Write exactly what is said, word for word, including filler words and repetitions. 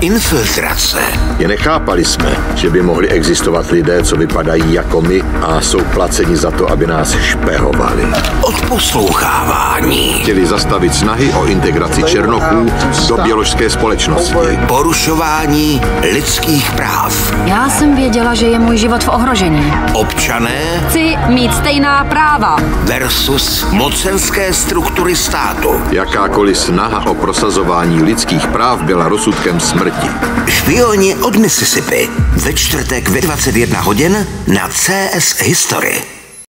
infiltrace. Je nechápali jsme, že by mohli existovat lidé, co vypadají jako my a jsou placeni za to, aby nás špehovali. Odposlouchávání. Chtěli zastavit snahy o integraci Černochů do běložské společnosti. Porušování lidských práv. Já jsem věděla, že je můj život v ohrožení. Občané Chci mít stejná práva. versus mocenské struktury státu. Jakákoliv snaha o prosazování lidských práv byla rozsudkem smrti. Špioni od Mississippi. Ve čtvrtek ve dvacet jedna hodin na C S History.